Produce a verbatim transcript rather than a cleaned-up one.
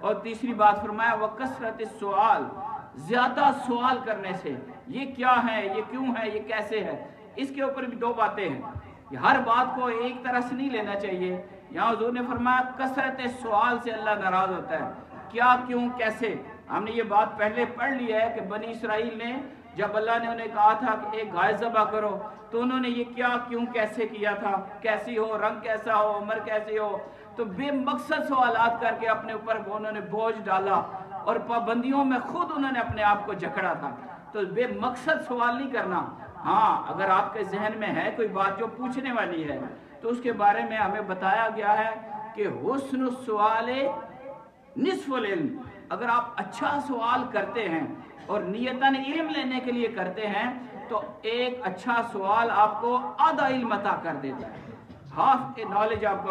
और तीसरी बात फरमाया व कसरत सवाल, ज्यादा सवाल करने से, ये क्या है, ये क्यों है, ये कैसे है, इसके ऊपर भी दो बातें हैं। हर बात को एक तरह से नहीं लेना चाहिए। यहाँ हुजूर ने फरमाया कसरत सवाल से अल्लाह नाराज होता है, क्या, क्यों, कैसे। हमने ये बात पहले पढ़ ली है कि बनी इसराइल ने जब अल्लाह ने उन्हें कहा था कि एक गाय ज़बह करो, तो उन्होंने ये क्या, क्यों, कैसे किया था, कैसी हो, रंग कैसा हो, उम्र कैसी हो, तो बेमकसद सवालात करके अपने ऊपर उन्होंने बोझ डाला और पाबंदियों में खुद उन्होंने अपने आप को जकड़ा था। तो बेमकसद सवाल नहीं करना। हाँ, अगर आपके जहन में है कोई बात जो पूछने वाली है तो उसके बारे में हमें बताया गया है कि हुस्न सवाल निस्फुल इल्म। अगर आप अच्छा सवाल करते हैं और नियतन इल्म लेने के लिए करते हैं तो एक अच्छा सवाल आपको आधा इल्म अता कर देता है, हाफ नॉलेज आपको